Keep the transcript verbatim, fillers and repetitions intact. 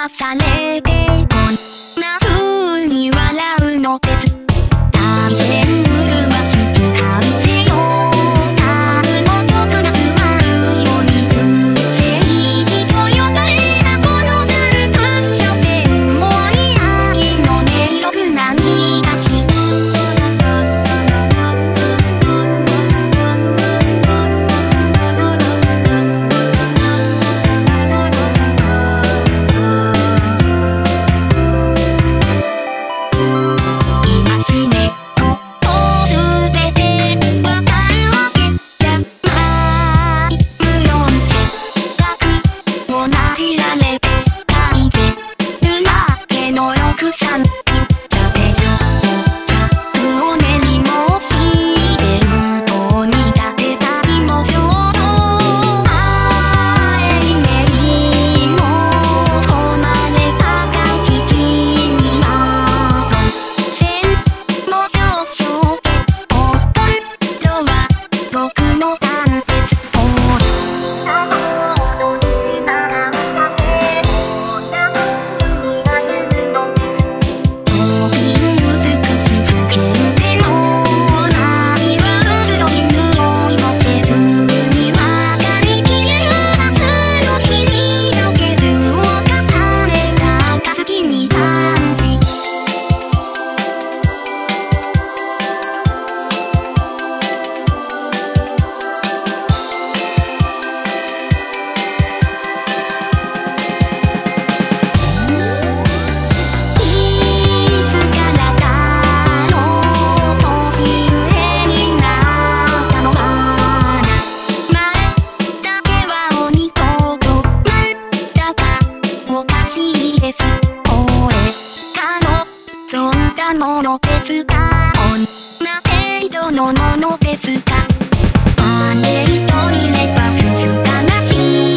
はされてこんな風に笑うのです。大変麗しき感性よ。誰もとくなす悪いよに純正と呼ばれたこのザルクッショ専門に愛の音色くなにがしものですか、こんな程度のものですか。あれ一人ればすす悲しい